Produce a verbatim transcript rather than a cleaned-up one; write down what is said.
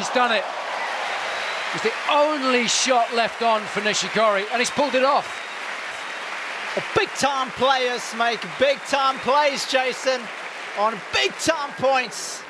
He's done it. It's the only shot left on for Nishikori, and he's pulled it off. Well, big-time players make big-time plays, Jason, on big-time points.